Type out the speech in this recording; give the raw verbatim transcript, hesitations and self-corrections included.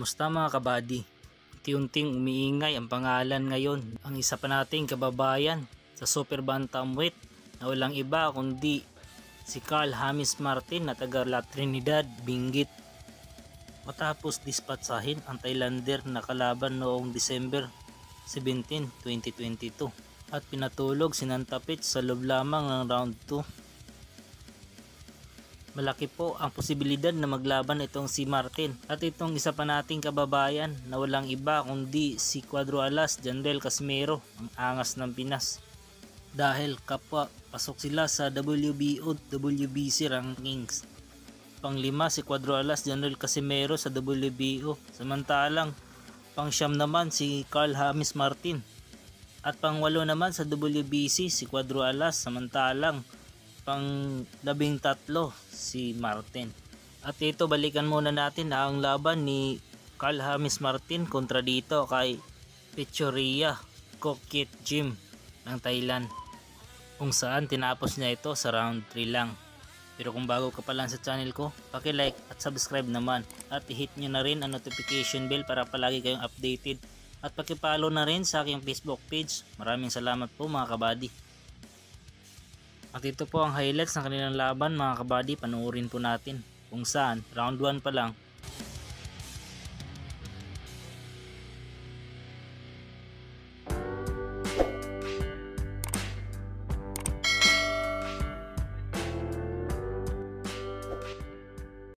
Kamusta mga kabady? Unti-unting umiingay ang pangalan ngayon ang isa pa nating kababayan sa super bantamweight na walang iba kundi si Carl James Martin na taga La Trinidad, Benguet. Matapos dispatsahin ang Thailander na kalaban noong December seventeen, twenty twenty-two at pinatulog sinantapit sa loob lamang ng round two. Malaki po ang posibilidad na maglaban itong si Martin at itong isa pa nating kababayan na walang iba kundi si Cuadro Alas Janriel Casimero, ang angas ng Pinas. Dahil kapwa pasok sila sa W B O W B C rankings. Panglima si Cuadro Alas Janriel Casimero sa W B O, samantalang pangsyam naman si Carl James Martin. At pangwalo naman sa W B C si Cuadro Alas, samantalang pang labing tatlo si Martin. At ito, balikan muna natin ang laban ni Carl James Martin kontra dito kay Pechoria Kokit Gym ng Thailand, kung saan tinapos niya ito sa round three lang. Pero kung bago ka pa lang sa channel ko, paki-like at subscribe naman at i-hit nyo na rin ang notification bell para palagi kayong updated at paki-follow na rin sa aking Facebook page. Maraming salamat po mga kabady. At ito po ang highlights ng kanilang laban mga kabady, panoorin po natin, kung saan round one pa lang